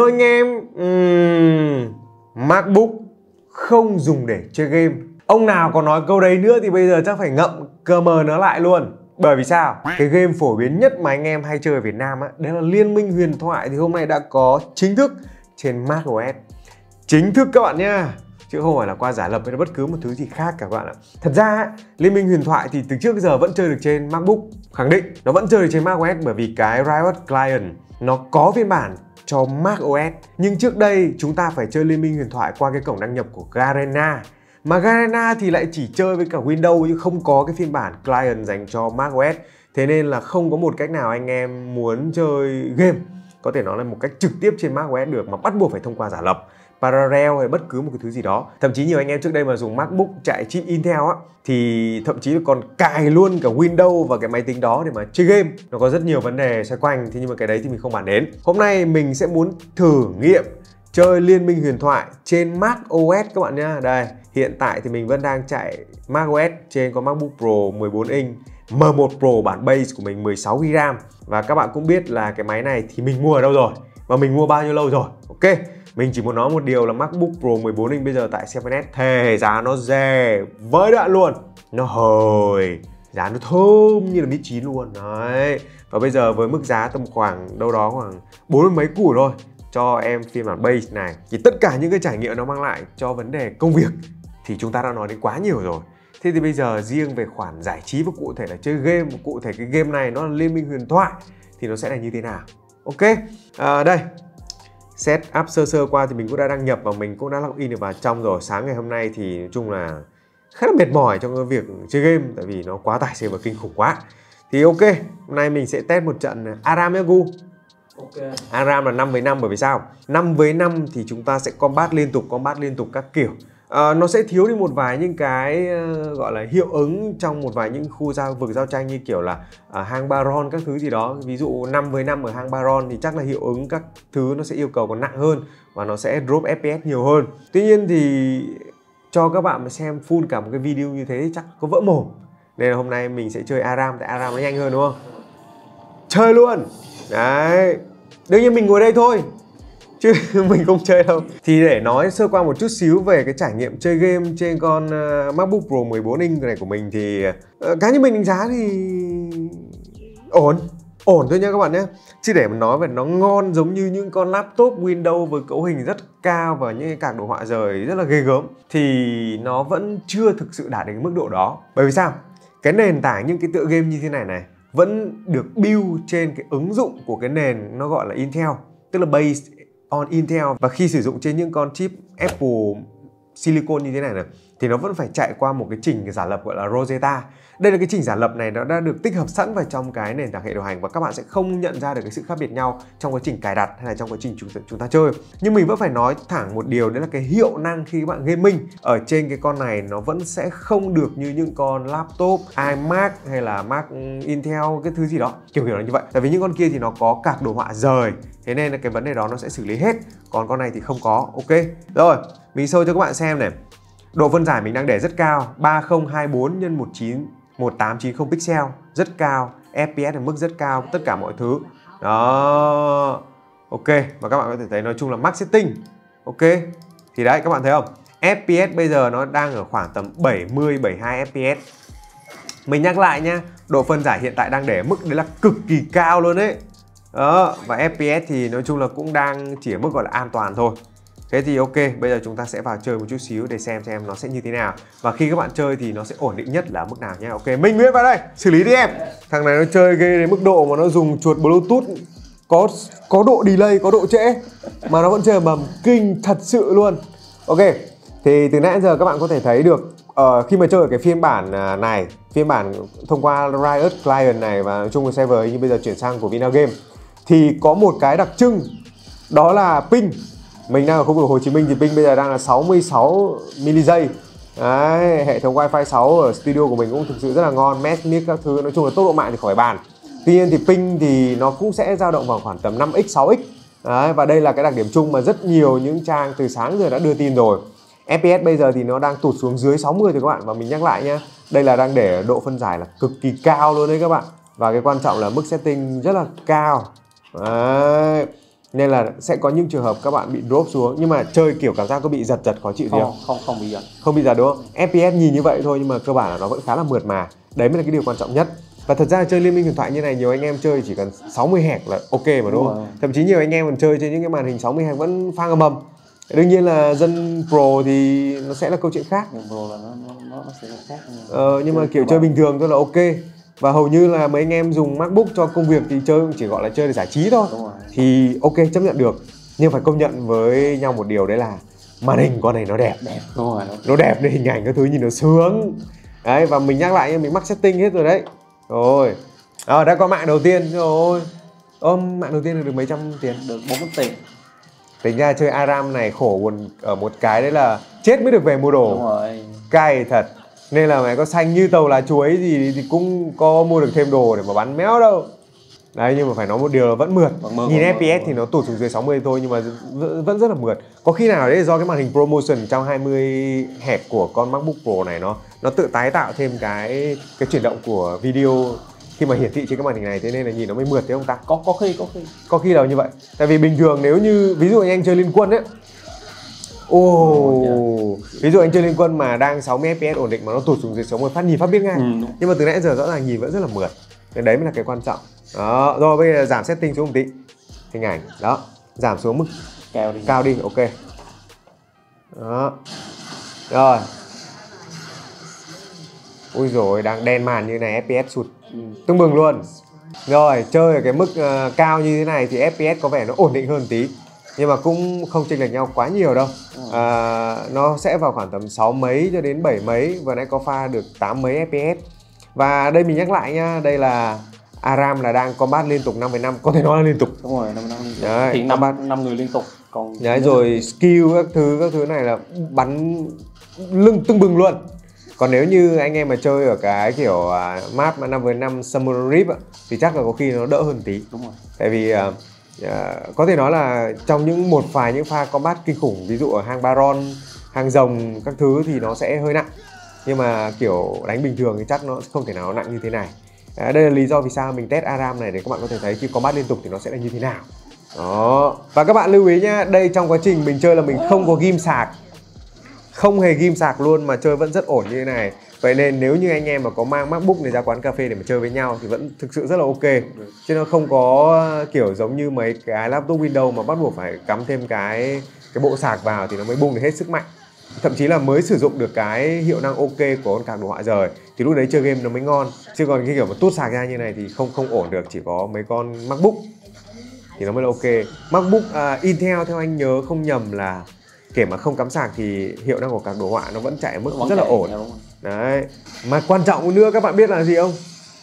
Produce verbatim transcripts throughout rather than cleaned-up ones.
Hello anh em. uhm, MacBook không dùng để chơi game. Ông nào có nói câu đấy nữa thì bây giờ chắc phải ngậm cơ mờ nó lại luôn. Bởi vì sao? Cái game phổ biến nhất mà anh em hay chơi ở Việt Nam á, đấy là Liên Minh Huyền Thoại, thì hôm nay đã có chính thức trên macOS. Chính thức các bạn nhá, chứ không phải là qua giả lập hay là bất cứ một thứ gì khác cả các bạn ạ. Thật ra Liên Minh Huyền Thoại thì từ trước đến giờ vẫn chơi được trên MacBook, khẳng định nó vẫn chơi được trên macOS, bởi vì cái Riot Client nó có phiên bản cho macOS. Nhưng trước đây chúng ta phải chơi Liên Minh Huyền Thoại qua cái cổng đăng nhập của Garena, mà Garena thì lại chỉ chơi với cả Windows chứ không có cái phiên bản client dành cho macOS. Thế nên là không có một cách nào anh em muốn chơi game có thể nói là một cách trực tiếp trên macOS được, mà bắt buộc phải thông qua giả lập, Parallel hay bất cứ một cái thứ gì đó. Thậm chí nhiều anh em trước đây mà dùng MacBook chạy chip Intel á, thì thậm chí còn cài luôn cả Windows vào cái máy tính đó để mà chơi game. Nó có rất nhiều vấn đề xoay quanh, thế nhưng mà cái đấy thì mình không bàn đến. Hôm nay mình sẽ muốn thử nghiệm chơi Liên Minh Huyền Thoại trên macOS các bạn nhá. Đây, hiện tại thì mình vẫn đang chạy macOS trên con MacBook Pro mười bốn inch M một Pro bản base của mình, mười sáu gi ga bai. Và các bạn cũng biết là cái máy này thì mình mua ở đâu rồi và mình mua bao nhiêu lâu rồi. Ok, mình chỉ muốn nói một điều là MacBook Pro mười bốn inch bây giờ tại seven S thề giá nó rẻ với đoạn luôn. Nó hời, giá nó thơm như là mít chín luôn đấy. Và bây giờ với mức giá tầm khoảng đâu đó khoảng bốn mươi mấy củ thôi cho em phiên bản base này, thì tất cả những cái trải nghiệm nó mang lại cho vấn đề công việc thì chúng ta đã nói đến quá nhiều rồi. Thế thì bây giờ riêng về khoản giải trí và cụ thể là chơi game, cụ thể cái game này nó là Liên Minh Huyền Thoại thì nó sẽ là như thế nào. Ok, à, đây set up sơ sơ qua thì mình cũng đã đăng nhập và mình cũng đã login được vào trong rồi. Sáng ngày hôm nay thì nói chung là khá là mệt mỏi trong cái việc chơi game, tại vì nó quá tải server kinh khủng quá. Thì ok, hôm nay mình sẽ test một trận Aram nhé Gu. Okay. Aram là năm với năm, bởi vì sao? năm với năm thì chúng ta sẽ combat liên tục, combat liên tục các kiểu. À, nó sẽ thiếu đi một vài những cái uh, gọi là hiệu ứng trong một vài những khu giao vực giao tranh, như kiểu là uh, hang Baron các thứ gì đó. Ví dụ năm với năm ở hang Baron thì chắc là hiệu ứng các thứ nó sẽ yêu cầu còn nặng hơn và nó sẽ drop ép pê ét nhiều hơn. Tuy nhiên thì cho các bạn mà xem full cả một cái video như thế thì chắc có vỡ mồm. Nên là hôm nay mình sẽ chơi Aram, tại Aram nó nhanh hơn đúng không? Chơi luôn. Đấy, đương nhiên mình ngồi đây thôi chứ mình không chơi đâu. Thì để nói sơ qua một chút xíu về cái trải nghiệm chơi game trên con uh, MacBook Pro mười bốn inch này của mình thì uh, cá nhân mình đánh giá thì ổn, ổn thôi nha các bạn nhé. Chứ để mà nói về nó ngon giống như những con laptop Windows với cấu hình rất cao và những cái card đồ họa rời rất là ghê gớm thì nó vẫn chưa thực sự đạt đến mức độ đó. Bởi vì sao? Cái nền tảng những cái tựa game như thế này này vẫn được build trên cái ứng dụng của cái nền nó gọi là Intel, tức là based on Intel, và khi sử dụng trên những con chip Apple Silicon như thế này này thì nó vẫn phải chạy qua một cái trình giả lập gọi là Rosetta. Đây là cái trình giả lập này nó đã được tích hợp sẵn vào trong cái nền tảng hệ điều hành và các bạn sẽ không nhận ra được cái sự khác biệt nhau trong quá trình cài đặt hay là trong quá trình chúng, chúng ta chơi. Nhưng mình vẫn phải nói thẳng một điều, đấy là cái hiệu năng khi các bạn gaming ở trên cái con này nó vẫn sẽ không được như những con laptop iMac hay là Mac Intel cái thứ gì đó, kiểu kiểu là như vậy. Tại vì những con kia thì nó có card đồ họa rời, thế nên là cái vấn đề đó nó sẽ xử lý hết, còn con này thì không có. Ok, rồi mình show cho các bạn xem này. Độ phân giải mình đang để rất cao, ba không hai bốn nhân một chín một tám chín không pixel, rất cao, ép pê ét ở mức rất cao, tất cả mọi thứ. Đó. Ok, và các bạn có thể thấy nói chung là max setting. Ok. Thì đấy các bạn thấy không? ép pê ét bây giờ nó đang ở khoảng tầm bảy mươi bảy mươi hai ép pê ét. Mình nhắc lại nhá, độ phân giải hiện tại đang để mức đấy là cực kỳ cao luôn đấy. Đó, và ép pê ét thì nói chung là cũng đang chỉ ở mức gọi là an toàn thôi. Thế thì ok, bây giờ chúng ta sẽ vào chơi một chút xíu để xem xem nó sẽ như thế nào. Và khi các bạn chơi thì nó sẽ ổn định nhất là mức nào nhé. Ok, Minh Nguyễn vào đây, xử lý đi em. Thằng này nó chơi ghê đến mức độ mà nó dùng chuột Bluetooth có có độ delay, có độ trễ mà nó vẫn chơi mầm kinh thật sự luôn. Ok, thì từ nãy đến giờ các bạn có thể thấy được uh, khi mà chơi ở cái phiên bản này, phiên bản thông qua Riot Client này và nói chung là server như bây giờ chuyển sang của Vinagame, thì có một cái đặc trưng đó là ping. Mình đang ở khu vực Hồ Chí Minh thì ping bây giờ đang là sáu mươi sáu mi-li-giây. Đấy, hệ thống Wi-Fi sáu ở studio của mình cũng thực sự rất là ngon, mesh mic các thứ, nói chung là tốc độ mạng thì khỏi bàn. Tuy nhiên thì ping thì nó cũng sẽ dao động vào khoảng tầm năm x sáu x. Đấy, và đây là cái đặc điểm chung mà rất nhiều những trang từ sáng giờ đã đưa tin rồi. ép pê ét bây giờ thì nó đang tụt xuống dưới sáu mươi rồi các bạn, và mình nhắc lại nhé, đây là đang để độ phân giải là cực kỳ cao luôn đấy các bạn. Và cái quan trọng là mức setting rất là cao. Đấy. Nên là sẽ có những trường hợp các bạn bị drop xuống. Nhưng mà chơi kiểu cảm giác có bị giật giật khó chịu gì không? Không, không bị giật. Không bị giật đúng không? ép pê ét nhìn như vậy thôi nhưng mà cơ bản là nó vẫn khá là mượt mà. Đấy mới là cái điều quan trọng nhất. Và thật ra chơi Liên minh huyền thoại như này nhiều anh em chơi chỉ cần sáu mươi héc là ok mà đúng, đúng không? Thậm chí nhiều anh em còn chơi trên những cái màn hình sáu mươi héc vẫn phang ầm ầm. Đương nhiên là dân pro thì nó sẽ là câu chuyện khác. Nhưng pro là nó nó nó sẽ là khác. Ờ, nhưng mà kiểu chơi bình thường thôi là ok. Và hầu như là mấy anh em dùng MacBook cho công việc thì chơi chỉ gọi là chơi để giải trí thôi. Thì ok, chấp nhận được. Nhưng phải công nhận với nhau một điều đấy là màn hình con này nó đẹp. Đẹp đúng rồi. Nó đẹp nên hình ảnh các thứ nhìn nó sướng. Đấy, và mình nhắc lại mình mắc setting hết rồi đấy. Rồi. À, đã có mạng đầu tiên rồi. Ơ, mạng đầu tiên được mấy trăm tiền? Được bốn mươi tiền. Tính ra chơi Aram này khổ buồn ở một cái đấy là chết mới được về mua đồ. Đúng rồi. Cay thật. Nên là mày có xanh như tàu lá chuối gì thì cũng có mua được thêm đồ để mà bắn méo đâu. Đấy, nhưng mà phải nói một điều là vẫn mượt. Vẫn mượt, Nhìn vẫn ép pê ét mượt. thì nó tụt xuống dưới sáu mươi thôi nhưng mà vẫn rất là mượt. Có khi nào đấy do cái màn hình promotion một trăm hai mươi héc của con MacBook Pro này nó nó tự tái tạo thêm cái cái chuyển động của video khi mà hiển thị trên cái màn hình này, thế nên là nhìn nó mới mượt thế không ta? Có có khi có khi. Có khi là như vậy. Tại vì bình thường nếu như ví dụ anh chơi Liên Quân ấy. Ồ, oh, ví dụ anh chơi Liên Quân mà đang sáu mươi ép pê ét ổn định mà nó tụt xuống dưới sáu mươi phát nhìn phát biết ngay. Ừ, nhưng mà từ nãy giờ rõ ràng nhìn vẫn rất là mượt. Nên đấy mới là cái quan trọng. Đó, rồi bây giờ giảm setting xuống một tí. Hình ảnh, đó, giảm xuống mức cao đi. Cao đi, ok. Đó. Rồi. Ui rồi đang đen màn như này ép pê ét sụt ừ. tưng bừng luôn. Rồi, chơi ở cái mức uh, cao như thế này thì ép pê ét có vẻ nó ổn định hơn tí. Nhưng mà cũng không chênh lệch nhau quá nhiều đâu. À, nó sẽ vào khoảng tầm sáu mấy cho đến bảy mấy. Vừa nãy có pha được tám mấy ép pê ét. Và đây mình nhắc lại nhá, đây là Aram là đang combat liên tục năm phẩy năm, có thể nói là liên tục. Đúng rồi, năm phẩy năm liên tục. Đấy, thì năm năm người liên tục. Còn đấy rồi skill các thứ các thứ này là bắn lưng tưng bừng luôn. Còn nếu như anh em mà chơi ở cái kiểu uh, map năm với năm Summer Reap thì chắc là có khi nó đỡ hơn tí. Đúng rồi. Tại vì uh, uh, có thể nói là trong những một vài những pha combat kinh khủng, ví dụ ở hang Baron, hang rồng các thứ thì nó sẽ hơi nặng. Nhưng mà kiểu đánh bình thường thì chắc nó không thể nào nặng như thế này. À, đây là lý do vì sao mình test Aram này để các bạn có thể thấy khi combat liên tục thì nó sẽ là như thế nào. Đó. Và các bạn lưu ý nhá, đây trong quá trình mình chơi là mình không có ghim sạc. Không hề ghim sạc luôn mà chơi vẫn rất ổn như thế này. Vậy nên nếu như anh em mà có mang MacBook này ra quán cà phê để mà chơi với nhau thì vẫn thực sự rất là ok. Chứ nó không có kiểu giống như mấy cái laptop Windows mà bắt buộc phải cắm thêm cái cái bộ sạc vào thì nó mới bung được hết sức mạnh. Thậm chí là mới sử dụng được cái hiệu năng ok của con card đồ họa rồi thì lúc đấy chơi game nó mới ngon. Chứ còn cái kiểu mà tút sạc ra như này thì không không ổn được, chỉ có mấy con MacBook thì nó mới là ok. MacBook uh, Intel theo anh nhớ không nhầm là kể mà không cắm sạc thì hiệu năng của các đồ họa nó vẫn chạy ở mức vẫn rất là ổn. Đấy. Mà quan trọng nữa các bạn biết là gì không?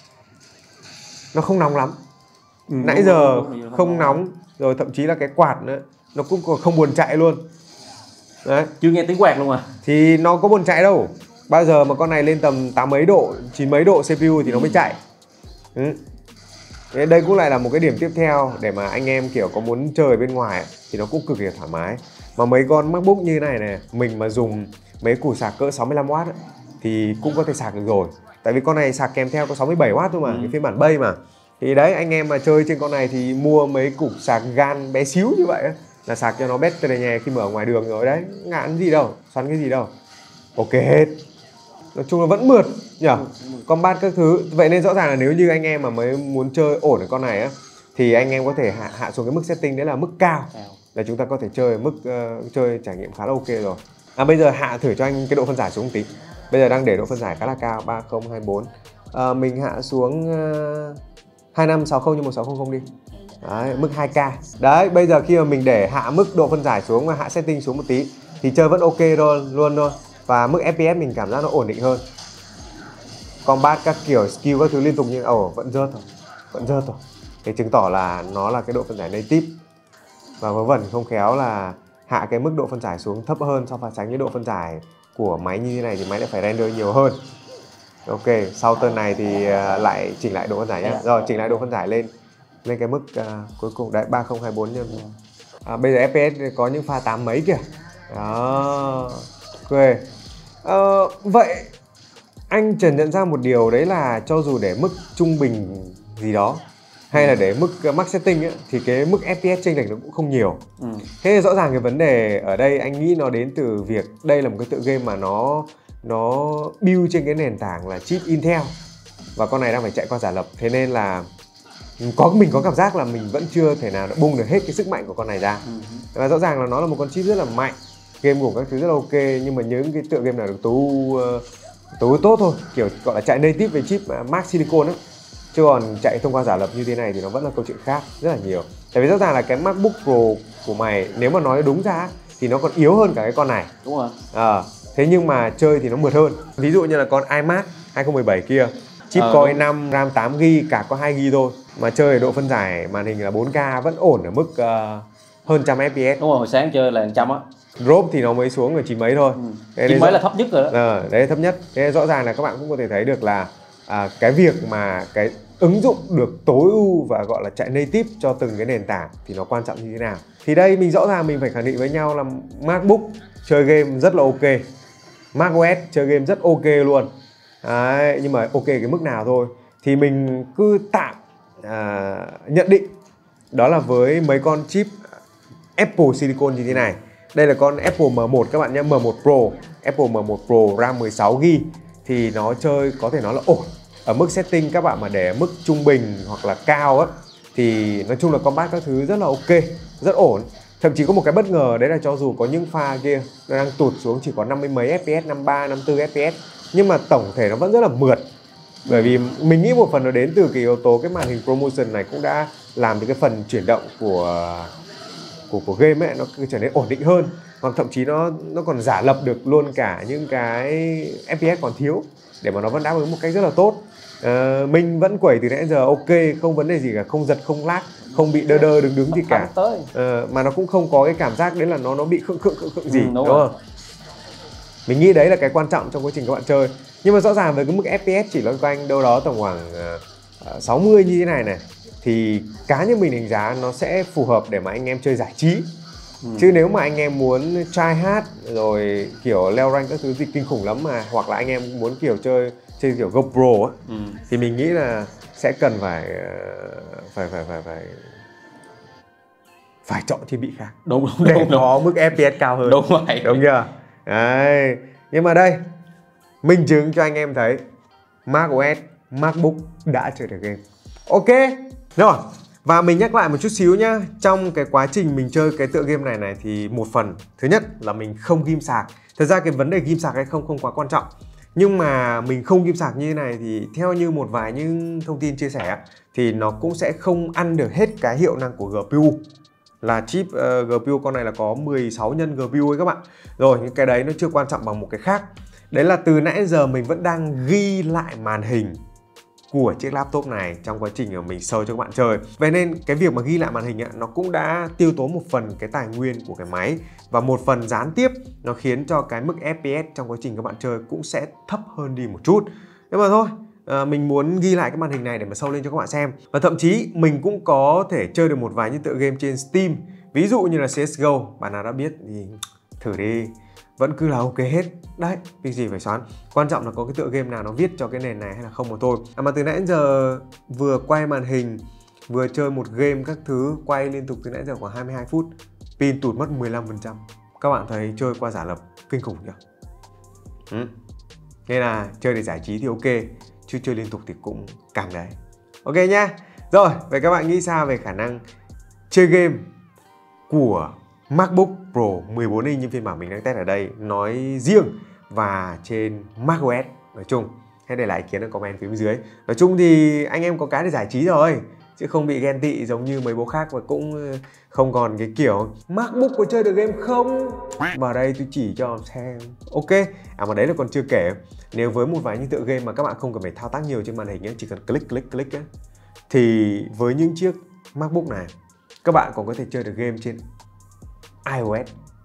Nó không nóng lắm. Ừ, nãy đúng, giờ đúng, đúng, không nóng rồi, thậm chí là cái quạt nữa nó cũng không buồn chạy luôn. Đấy. Chưa nghe tiếng quạt luôn à? Thì nó có buồn chạy đâu. Bao giờ mà con này lên tầm tám mấy độ, chín mấy độ xê pê u thì nó mới chạy. Ừ. Đây cũng lại là một cái điểm tiếp theo để mà anh em kiểu có muốn chơi ở bên ngoài thì nó cũng cực kỳ thoải mái. Mà mấy con MacBook như này này, mình mà dùng mấy củ sạc cỡ sáu mươi lăm oát thì cũng có thể sạc được rồi. Tại vì con này sạc kèm theo có sáu mươi bảy oát thôi mà, ừ. cái phiên bản bay mà. Thì đấy, anh em mà chơi trên con này thì mua mấy củ sạc gan bé xíu như vậy là sạc cho nó bét cho này nhè khi mà ở ngoài đường rồi đấy, ngạn gì đâu, xoắn cái gì đâu. Ok hết. Nói chung là vẫn mượt nhỉ, combat các thứ. Vậy nên rõ ràng là nếu như anh em mà mới muốn chơi ổn ở con này á thì anh em có thể hạ, hạ xuống cái mức setting đấy là mức cao, là chúng ta có thể chơi ở mức uh, chơi trải nghiệm khá là ok rồi. À, bây giờ hạ thử cho anh cái độ phân giải xuống một tí. Bây giờ đang để độ phân giải khá là cao, ba không hai bốn. À, mình hạ xuống uh, hai năm sáu không nhân một sáu không không đi. Đấy, mức hai K. Đấy, bây giờ khi mà mình để hạ mức độ phân giải xuống và hạ setting xuống một tí thì chơi vẫn ok rồi, luôn thôi. Và mức ép pê ét mình cảm giác nó ổn định hơn. Combat các kiểu skill các thứ liên tục như ồ oh, vẫn rớt thôi. Vẫn rớt thôi. Thế chứng tỏ là nó là cái độ phân giải native. Và vớ vẩn không khéo là hạ cái mức độ phân giải xuống thấp hơn so với sánh với độ phân giải của máy như thế này thì máy lại phải render nhiều hơn. Ok, sau tuần này thì lại chỉnh lại độ phân giải nhé. Rồi, chỉnh lại độ phân giải lên lên cái mức uh, cuối cùng đấy ba không hai bốn nhân. À, bây giờ ép pê ét có những pha tám mấy kìa. Đó. Ok. Ờ, vậy anh Trần nhận ra một điều đấy là cho dù để mức trung bình gì đó hay là để mức uh, max setting ấy, thì cái mức ép pê ét chênh lệch nó cũng không nhiều. Ừ. Thế rõ ràng cái vấn đề ở đây anh nghĩ nó đến từ việc đây là một cái tựa game mà nó nó build trên cái nền tảng là chip Intel và con này đang phải chạy qua giả lập, thế nên là có mình có cảm giác là mình vẫn chưa thể nào bung được hết cái sức mạnh của con này ra. Ừ. Và rõ ràng là nó là một con chip rất là mạnh, game của các thứ rất là ok, nhưng mà những cái tựa game nào được tối ưu tối ưu tốt thôi, kiểu gọi là chạy native với chip Max Silicon á, chứ còn chạy thông qua giả lập như thế này thì nó vẫn là câu chuyện khác rất là nhiều. Tại vì rõ ràng là cái MacBook Pro của mày nếu mà nói đúng ra thì nó còn yếu hơn cả cái con này. Đúng rồi. À, thế nhưng mà chơi thì nó mượt hơn. Ví dụ như là con iMac hai không một bảy kia, chip ờ, Core i năm, RAM tám gi ga bai, cả có hai gi ga bai thôi, mà chơi độ phân giải màn hình là bốn K vẫn ổn ở mức uh, hơn trăm ép pê ét. Đúng rồi, hồi sáng chơi là trăm á. Drop thì nó mới xuống ở chín mấy thôi. Ừ. chín mấy là thấp nhất rồi đó. À, đấy là thấp nhất. Thế rõ ràng là các bạn cũng có thể thấy được là à, cái việc mà cái ứng dụng được tối ưu và gọi là chạy native cho từng cái nền tảng thì nó quan trọng như thế nào. Thì đây mình rõ ràng mình phải khẳng định với nhau là MacBook chơi game rất là ok, macOS chơi game rất ok luôn. Đấy, nhưng mà ok cái mức nào thôi thì mình cứ tạm à, nhận định đó là với mấy con chip Apple Silicon như thế này. Đây là con Apple M một các bạn nhé, M một Pro, Apple M một Pro RAM mười sáu gi ga bai thì nó chơi có thể nói là ổn. Ở mức setting các bạn mà để mức trung bình hoặc là cao á thì nói chung là combat các thứ rất là ok, rất ổn. Thậm chí có một cái bất ngờ đấy là cho dù có những pha kia nó đang tụt xuống chỉ có năm mươi mấy ép pê ét, năm mươi ba, năm mươi tư ép pê ét, nhưng mà tổng thể nó vẫn rất là mượt. Bởi vì mình nghĩ một phần nó đến từ cái yếu tố cái màn hình ProMotion này cũng đã làm cho cái phần chuyển động của của của game ấy nó trở nên ổn định hơn, hoặc thậm chí nó nó còn giả lập được luôn cả những cái ép pê ét còn thiếu để mà nó vẫn đáp ứng một cách rất là tốt. À, mình vẫn quẩy từ nãy giờ ok, không vấn đề gì cả, không giật, không lag, không bị đơ đơ đứng đứng gì cả. À, mà nó cũng không có cái cảm giác đấy là nó nó bị khựng khựng khựng khựng gì, ừ, đúng, đúng không? Mình nghĩ đấy là cái quan trọng trong quá trình các bạn chơi. Nhưng mà rõ ràng với cái mức ép pê ét chỉ loanh quanh đâu đó tầm khoảng uh, sáu mươi như thế này này thì cá nhân mình đánh giá nó sẽ phù hợp để mà anh em chơi giải trí. Ừ. Chứ nếu mà anh em muốn try hard rồi kiểu leo rank các thứ gì kinh khủng lắm mà, hoặc là anh em muốn kiểu chơi chơi kiểu GoPro á, ừ. thì mình nghĩ là sẽ cần phải phải phải phải phải phải chọn thiết bị khác. Đúng đúng để đúng, có đúng. mức ép pê ét cao hơn. Đúng vậy. Đúng chưa? Đấy. Nhưng mà đây minh chứng cho anh em thấy macOS, MacBook đã chơi được game. Ok. Rồi. Và mình nhắc lại một chút xíu nhá. Trong cái quá trình mình chơi cái tựa game này này thì một phần thứ nhất là mình không ghim sạc. Thật ra cái vấn đề ghim sạc hay không không quá quan trọng. Nhưng mà mình không ghim sạc như thế này thì theo như một vài những thông tin chia sẻ thì nó cũng sẽ không ăn được hết cái hiệu năng của giê pê u. Là chip uh, giê pê u con này là có mười sáu nhân giê pê u ấy các bạn. Rồi những cái đấy nó chưa quan trọng bằng một cái khác. Đấy là từ nãy giờ mình vẫn đang ghi lại màn hình của chiếc laptop này trong quá trình mà mình show cho các bạn chơi. Vậy nên cái việc mà ghi lại màn hình ấy, nó cũng đã tiêu tốn một phần cái tài nguyên của cái máy, và một phần gián tiếp nó khiến cho cái mức ép pê ét trong quá trình các bạn chơi cũng sẽ thấp hơn đi một chút. Nhưng mà thôi, à, mình muốn ghi lại cái màn hình này để mà show lên cho các bạn xem. Và thậm chí mình cũng có thể chơi được một vài những tựa game trên Steam. Ví dụ như là xê ét giê ô, bạn nào đã biết thì thử đi, vẫn cứ là ok hết. Đấy, việc gì phải xoắn. Quan trọng là có cái tựa game nào nó viết cho cái nền này hay là không mà thôi. À mà từ nãy đến giờ vừa quay màn hình, vừa chơi một game các thứ, quay liên tục từ nãy giờ khoảng hai mươi hai phút, pin tụt mất mười lăm phần trăm. Các bạn thấy chơi qua giả lập kinh khủng chưa? Ừ. Nên là chơi để giải trí thì ok, chứ chơi liên tục thì cũng càng đấy. Ok nhá. Rồi, vậy các bạn nghĩ sao về khả năng chơi game của MacBook Pro mười bốn inch như phiên bản mình đang test ở đây nói riêng và trên macOS nói chung? Hãy để lại ý kiến ở comment phía bên dưới. Nói chung thì anh em có cái để giải trí rồi, chứ không bị ghen tị giống như mấy bố khác, và cũng không còn cái kiểu MacBook có chơi được game không. Vào đây tôi chỉ cho xem. Ok. À mà đấy là còn chưa kể, nếu với một vài những tựa game mà các bạn không cần phải thao tác nhiều trên màn hình ấy, chỉ cần click click click ấy, thì với những chiếc MacBook này các bạn còn có thể chơi được game trên iOS.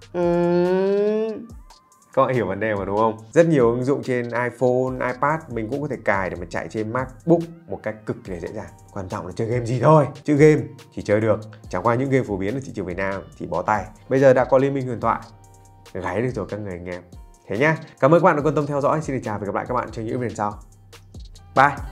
uhm. Các bạn hiểu vấn đề mà đúng không? Rất nhiều ứng dụng trên iPhone, iPad mình cũng có thể cài để mà chạy trên MacBook một cách cực kỳ dễ dàng. Quan trọng là chơi game gì thôi. Chứ game chỉ chơi được, chẳng qua những game phổ biến ở thị trường Việt Nam thì bó tay. Bây giờ đã có Liên minh huyền thoại, gáy được rồi các người anh em. Thế nhá. Cảm ơn các bạn đã quan tâm theo dõi. Xin được chào và hẹn gặp lại các bạn trong những video sau. Bye.